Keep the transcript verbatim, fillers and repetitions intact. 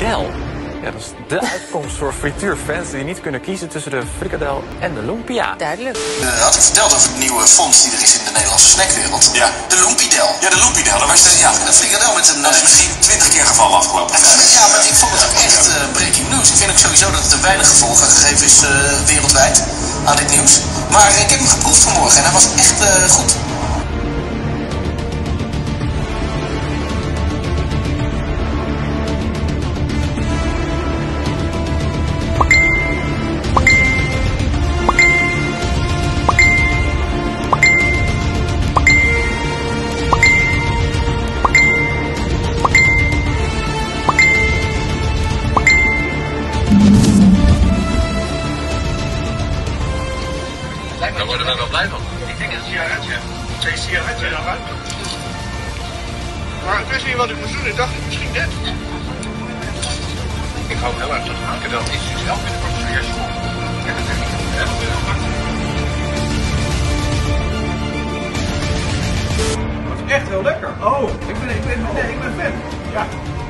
Loempidel. Ja, dat is de uitkomst voor frituurfans die niet kunnen kiezen tussen de frikadel en de lumpia. Duidelijk. Uh, had ik verteld over het nieuwe fonds die er is in de Nederlandse snackwereld? Ja. De Loempidel. Ja, de Loempidel. Dat was dus, ja, een frikadel met een... Dat is misschien twintig keer gevallen afgelopen tijd. Ja, maar ik vond het ook echt uh, breaking news. Ik vind ook sowieso dat het een weinig gevolgen gegeven is uh, wereldwijd aan dit nieuws. Maar ik heb hem geproefd vanmorgen en hij was echt uh, goed. Daar worden we wel blij van. Ik denk een sigaretje. Twee sigaretten en dan uit. Maar ik wist niet wat ik moest doen. Ik dacht misschien dit. Ik hoop heel erg dat frikadel is zelf in de portefeuille school. Ik heb het echt niet heel veel gemaakt. Dat is echt heel lekker. Oh, ik ben, ik ben, nee, ik ben fan. Ja.